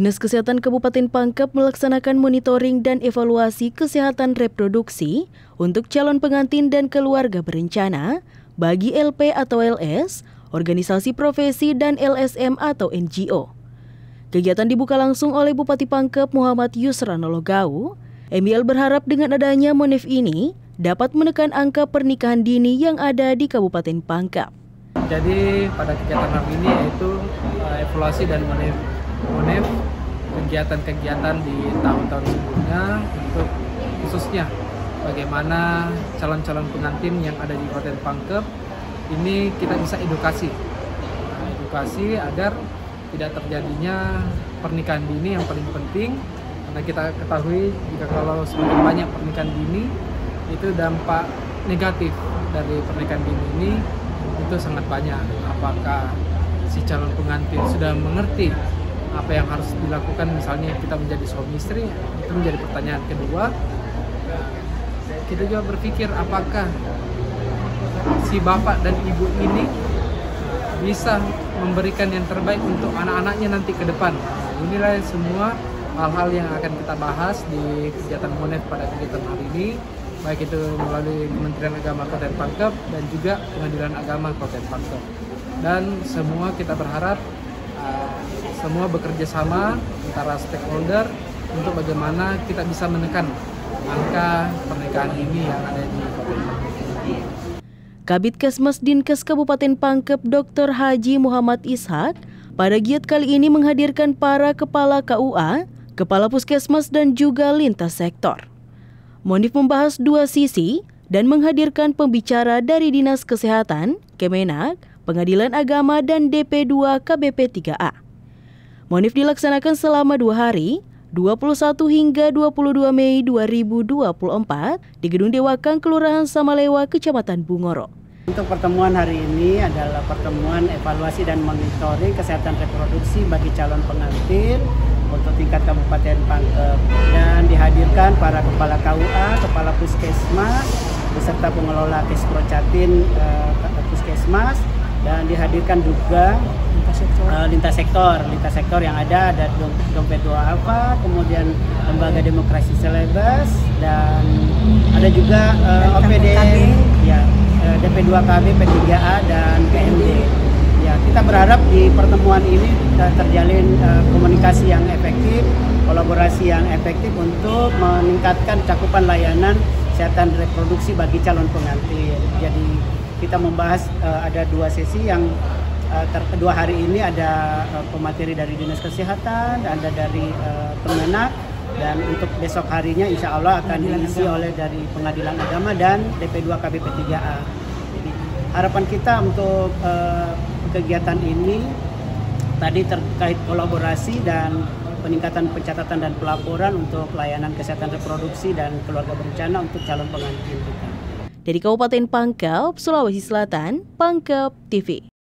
Dinas Kesehatan Kabupaten Pangkep melaksanakan monitoring dan evaluasi kesehatan reproduksi untuk calon pengantin dan keluarga berencana bagi LP atau LS, organisasi profesi dan LSM atau NGO. Kegiatan dibuka langsung oleh Bupati Pangkep Muhammad Yusrana Logau. MIL berharap dengan adanya Monef ini dapat menekan angka pernikahan dini yang ada di Kabupaten Pangkep. Jadi pada kegiatan hari ini yaitu evaluasi dan Monef kegiatan-kegiatan di tahun-tahun sebelumnya untuk khususnya bagaimana calon-calon pengantin yang ada di Kabupaten Pangkep ini kita bisa edukasi agar tidak terjadinya pernikahan dini yang paling penting, karena kita ketahui jika kalau semakin banyak pernikahan dini itu dampak negatif dari pernikahan dini ini itu sangat banyak. Apakah si calon pengantin sudah mengerti apa yang harus dilakukan, misalnya kita menjadi suami istri, itu menjadi pertanyaan kedua. Kita juga berpikir apakah si bapak dan ibu ini bisa memberikan yang terbaik untuk anak-anaknya nanti ke depan. Inilah semua hal-hal yang akan kita bahas di kegiatan Monef pada kegiatan hari ini, baik itu melalui Kementerian Agama Kabupaten Pangkep dan juga Pengadilan Agama Kabupaten Pangkep. Dan semua kita berharap semua bekerja sama antara stakeholder untuk bagaimana kita bisa menekan angka pernikahan dini yang ada di Kabupaten Pangkep. Kabid Kesmas Dinkes Kabupaten Pangkep Dr. Haji Muhammad Ishak pada giat kali ini menghadirkan para kepala KUA, kepala puskesmas dan juga lintas sektor. Monif membahas dua sisi dan menghadirkan pembicara dari Dinas Kesehatan, Kemenak, Pengadilan Agama dan DP2 KBP 3A. Monif dilaksanakan selama 2 hari, 21 hingga 22 Mei 2024 di Gedung Dewakang, Kelurahan Samalewa, Kecamatan Bungoro. Untuk pertemuan hari ini adalah pertemuan evaluasi dan monitoring kesehatan reproduksi bagi calon pengantin untuk tingkat Kabupaten Pangkep, dan dihadirkan para kepala KUA, kepala puskesmas, beserta pengelola Kesprocatin puskesmas, dan dihadirkan juga lintas sektor yang ada Dompet 2 Alfa, kemudian Lembaga Demokrasi Selebes, dan ada juga OPD, ya, DP2KB, P3A dan PMD. Ya, kita berharap di pertemuan ini terjalin komunikasi yang efektif, kolaborasi yang efektif untuk meningkatkan cakupan layanan kesehatan reproduksi bagi calon pengantin. Jadi kita membahas ada 2 sesi yang kedua hari ini ada pemateri dari Dinas Kesehatan, ada dari Kemenak, dan untuk besok harinya insya Allah akan diisi oleh dari Pengadilan Agama dan DP2 KBP 3A. Jadi harapan kita untuk kegiatan ini tadi terkait kolaborasi dan peningkatan pencatatan dan pelaporan untuk layanan kesehatan reproduksi dan keluarga berencana untuk calon pengantin kita. Dari Kabupaten Pangkep, Sulawesi Selatan, Pangkep TV.